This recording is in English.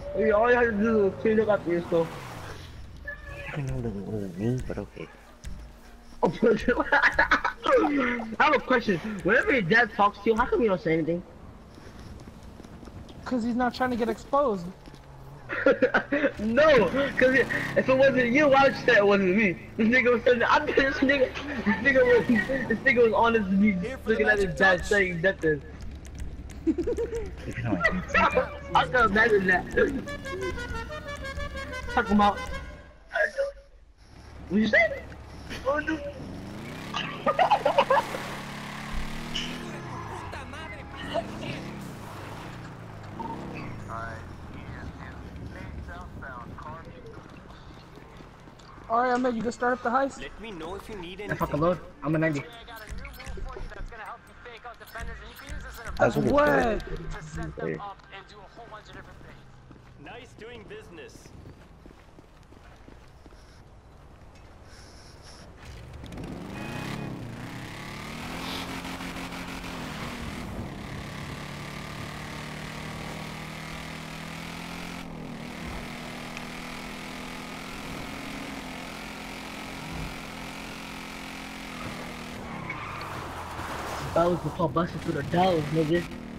All you have to do is clean up after yourself. I don't know what it means, but okay. I have a question. Whenever your dad talks to you, how come you don't say anything? Cause he's not trying to get exposed. No, cause if it wasn't you, why would you say it wasn't me? This nigga was saying, this nigga was on his knees looking at his dad saying nothing. Even though I didn't say that. I can imagine that. Talk him out. What you say? Oh, no. Alright, Ahmed, you can start up the heist. Let me know if you need I anything. fucking load. I'm a 90. That's what What? it's Nice doing business. That was before busting through the doors, nigga.